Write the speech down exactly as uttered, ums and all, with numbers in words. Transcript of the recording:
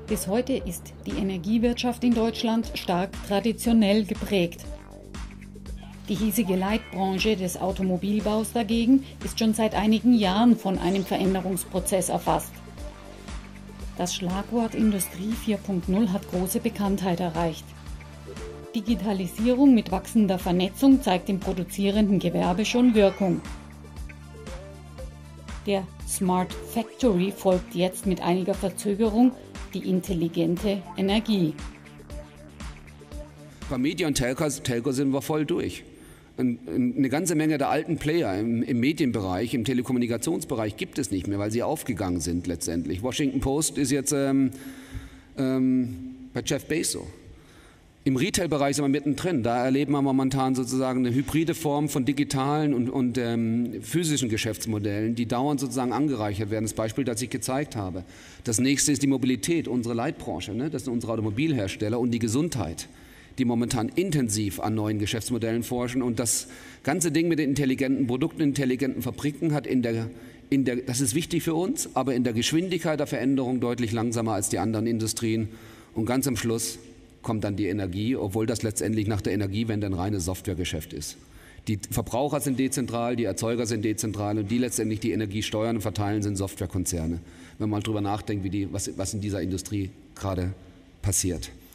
Bis heute ist die Energiewirtschaft in Deutschland stark traditionell geprägt. Die hiesige Leitbranche des Automobilbaus dagegen ist schon seit einigen Jahren von einem Veränderungsprozess erfasst. Das Schlagwort Industrie vier Punkt null hat große Bekanntheit erreicht. Digitalisierung mit wachsender Vernetzung zeigt im produzierenden Gewerbe schon Wirkung. Der Smart Factory folgt jetzt mit einiger Verzögerung die intelligente Energie. Bei Media und Telco, Telco sind wir voll durch. Eine ganze Menge der alten Player im, im Medienbereich, im Telekommunikationsbereich gibt es nicht mehr, weil sie aufgegangen sind letztendlich. Washington Post ist jetzt ähm, ähm, bei Jeff Bezos. Im Retail-Bereich sind wir mittendrin. Da erleben wir momentan sozusagen eine hybride Form von digitalen und, und ähm, physischen Geschäftsmodellen, die dauernd sozusagen angereichert werden. Das Beispiel, das ich gezeigt habe. Das nächste ist die Mobilität, unsere Leitbranche. Ne? Das sind unsere Automobilhersteller und die Gesundheit, die momentan intensiv an neuen Geschäftsmodellen forschen. Und das ganze Ding mit den intelligenten Produkten, intelligenten Fabriken hat in der, in der, das ist wichtig für uns, aber in der Geschwindigkeit der Veränderung deutlich langsamer als die anderen Industrien. Und ganz am Schluss kommt dann die Energie, obwohl das letztendlich nach der Energiewende ein reines Softwaregeschäft ist. Die Verbraucher sind dezentral, die Erzeuger sind dezentral und die letztendlich die Energie steuern und verteilen, sind Softwarekonzerne. Wenn man mal drüber nachdenkt, wie die, was, was in dieser Industrie gerade passiert.